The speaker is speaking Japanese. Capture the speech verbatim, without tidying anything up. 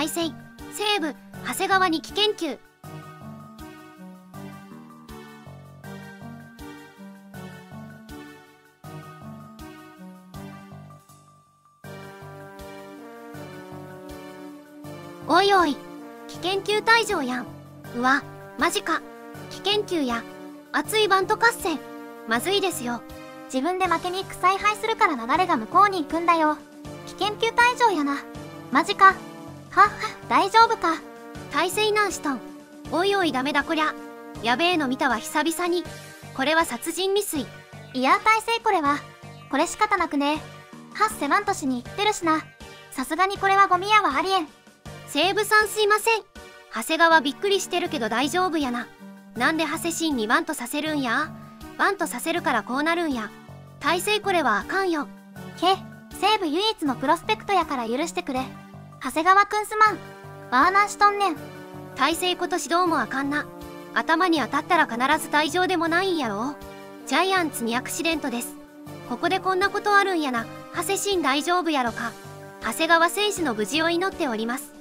大勢、西武、長谷川に危険球。おいおい、危険球退場やん。うわ、マジか。危険球や。熱いバント合戦。まずいですよ。 自分で負けに行く采配するから流れが向こうに行くんだよ。危険球退場やな。マジか。はっは、大丈夫か。 大勢なんしとん。おいおいダメだこりゃ。やべえの見たわ久々に。これは殺人未遂。 いや大勢これは。これ仕方なくね。はっせマントしに行ってるしな。さすがにこれはゴミやはありえん。 西武さんすいません。長谷川びっくりしてるけど大丈夫やな。なんで長谷新にバントさせるんや。バントさせるからこうなるんや。大勢これはあかんよ。 け、西武唯一のプロスペクトやから許してくれ。長谷川くんすまん。ワーナーしとんねん。 大勢今年どうもあかんな。頭に当たったら必ず退場でもないんやろ。ジャイアンツにアクシデントです。ここでこんなことあるんやな。長谷新大丈夫やろか。長谷川選手の無事を祈っております。